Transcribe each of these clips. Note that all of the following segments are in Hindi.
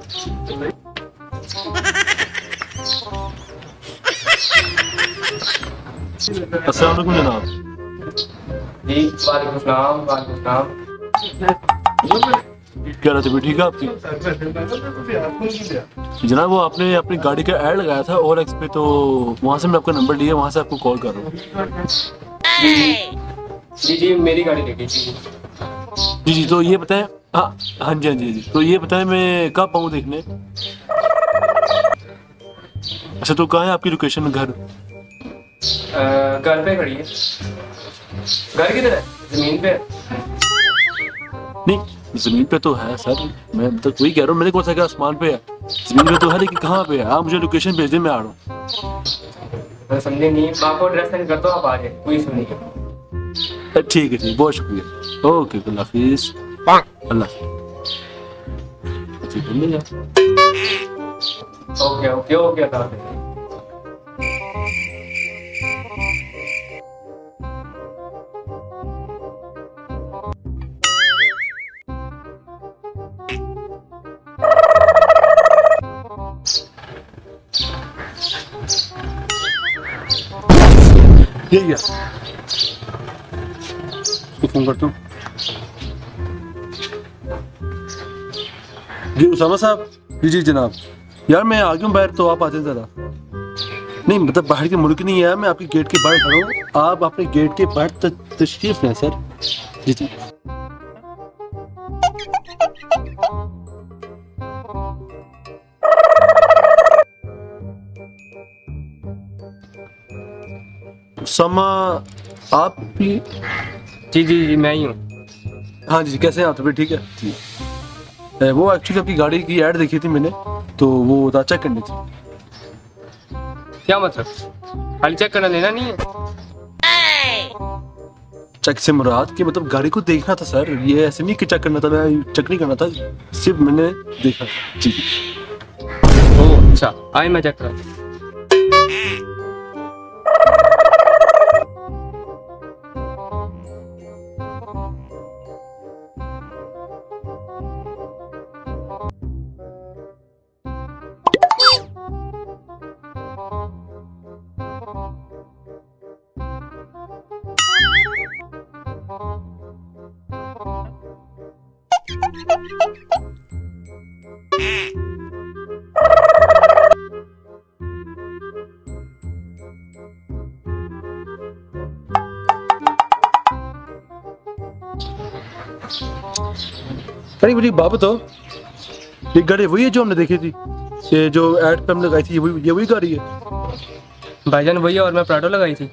अस्सलाम वालेकुम जनाब। जी वालेकुम सलाम। वालेकुम सलाम। क्या हालत है, ठीक है आपकी? जनाब वो आपने अपनी गाड़ी का ऐड लगाया था OLX पे, तो वहाँ से मैं आपका नंबर लिया, वहाँ से आपको कॉल कर रहा हूँ। जी मेरी गाड़ी देखी थी। जी, तो ये बताएं। हाँ जी, तो ये बताएं मैं कब आऊँ देखने? अच्छा, तो कहाँ है आपकी लोकेशन? घर घर पे खड़ी है। घर किधर है? जमीन पे? नहीं, जमीन पे तो है सर, मैं तो वही कह रहा हूँ, मैंने कौन सा कहा आसमान पे है? जमीन पे तो है, लेकिन कहाँ पे है? आप मुझे लोकेशन भेज दें, मैं आ रहा हूँ। मैं समझे नहीं, आपको एड्रेस सेंड कर दो, आप आ जाए, कोई इशू नहीं है। ठीक है, बहुत शुक्रिया। ओके, अल्लाह हाफिज। अल्लाह ओके ओके ओके, अल्लाह हाफिज। ये उसको फोन करता हूँ। जी उसामा साहब। जी जनाब। यार मैं आ गया हूँ बाहर, तो आप आते हैं ज़रा। नहीं मतलब बाहर के मुल्क नहीं है, मैं आपके गेट के बाहर खड़ा हूँ, आप अपने गेट के बाहर तशरीफ लें सर। जी उसामा, आप भी? जी मैं ही हूँ। हाँ जी, कैसे हैं आप? तो ठीक है जी। वो एक्चुअली आपकी गाड़ी की ऐड देखी थी मैंने, तो वो चेक करनी थी। क्या मतलब? खाली चेक करना, लेना नहीं है? चेक से मुराद कि मतलब गाड़ी को देखना था सर, ये ऐसे नहीं कि चेक करना था, मैं चेक नहीं करना था, सिर्फ मैंने देखा था जी। ओह अच्छा, आए मैं चेक कर। अरे मुझे बात बताओ, ये गाड़ी वही है जो हमने देखी थी, ये जो एड पे हम लगाई थी, ये वही गाड़ी है? भाईजान वही है, और मैं प्राडो लगाई थी।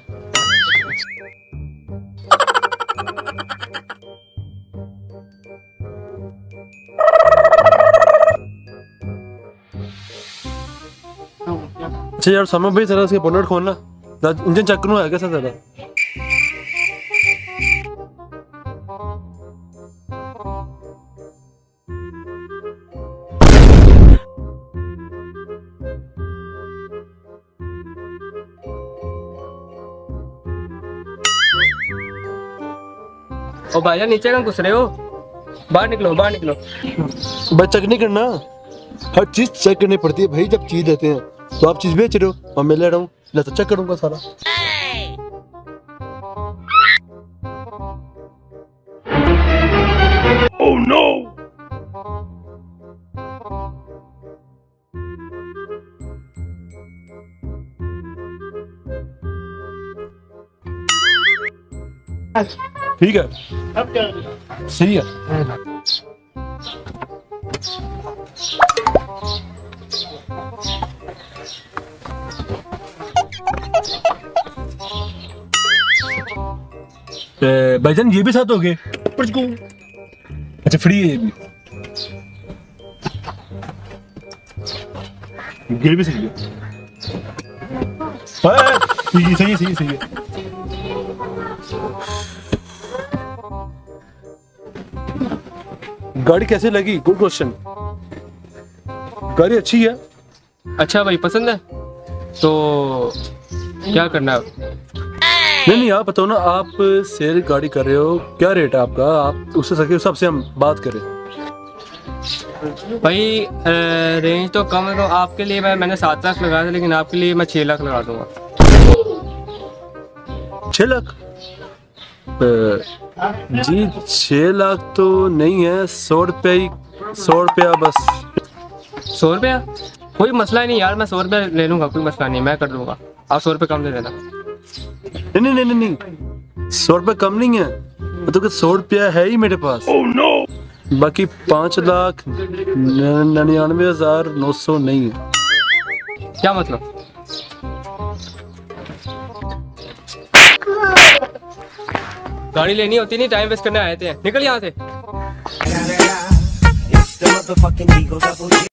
अच्छा यार सामने भाई जरा इसके बोनट खोलना, इंजन चेक करूँ है कैसा ज़रा। और भाईजान नीचे कहाँ घुस रहे हो? बाहर निकलो, बाहर निकलो। भाई चेक नहीं करना, हर चीज चेक करनी पड़ती है भाई, जब चीज देते हैं। तो आप चीज बेच रहे हो और मैं ले रहा हूँ, तो चेक करूंगा सारा। Oh no! ठीक है, अब क्या सही है। भाईजान ये भी साथ हो गए? अच्छा फ्री है ये भी सही है। सही है। गाड़ी कैसे लगी? Good question. गाड़ी अच्छी है। अच्छा भाई, पसंद है तो क्या करना है? नहीं आप बताओ ना, आप सेल गाड़ी कर रहे हो, क्या रेट है आपका? आप उससे सके हिसाब से हम बात करें। भाई रेंज तो कम है, तो आपके लिए मैंने 7 लाख लगाया था, लेकिन आपके लिए मैं 6 लाख लगा दूंगा। 6 लाख? जी 6 लाख तो नहीं है, 100 रुपया ही, 100 रुपया बस। 100 रुपया? कोई मसला ही नहीं यार, मैं 100 रुपया ले लूंगा, कोई मसला नहीं, मैं कर दूंगा। आप 100 रुपये कम दे देना। नहीं नहीं नहीं नहीं, 100 रुपये कम नहीं है, मतलब 100 रुपया है ही मेरे पास। बाकी 5,99,900 नहीं है। क्या मतलब? गाड़ी लेनी होती नहीं, टाइम वेस्ट करने आए थे, निकल यहाँ से।